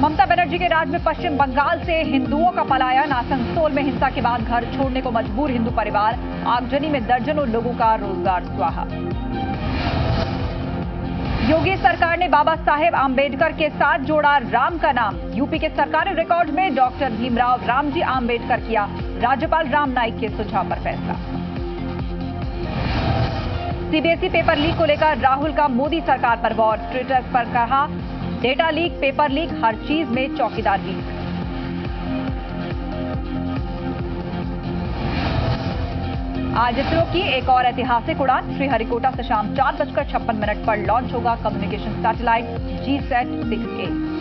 ममता बनर्जी के राज में पश्चिम बंगाल से हिंदुओं का पलायन। आसनसोल में हिंसा के बाद घर छोड़ने को मजबूर हिंदू परिवार। आगजनी में दर्जनों लोगों का रोजगार स्वाहा। योगी सरकार ने बाबा साहेब आंबेडकर के साथ जोड़ा राम का नाम। यूपी के सरकारी रिकॉर्ड में डॉक्टर भीमराव रामजी आंबेडकर किया राज्यपाल राम नाईक के सुझाव पर फैसला। सीबीएसई पेपर लीक को लेकर राहुल का मोदी सरकार पर वॉर। ट्विटर पर कहा, डेटा लीक, पेपर लीक, हर चीज में चौकीदार लीक। आज इसरो की एक और ऐतिहासिक उड़ान। श्रीहरिकोटा से शाम 4:56 पर लॉन्च होगा कम्युनिकेशन सैटेलाइट GSAT-6A।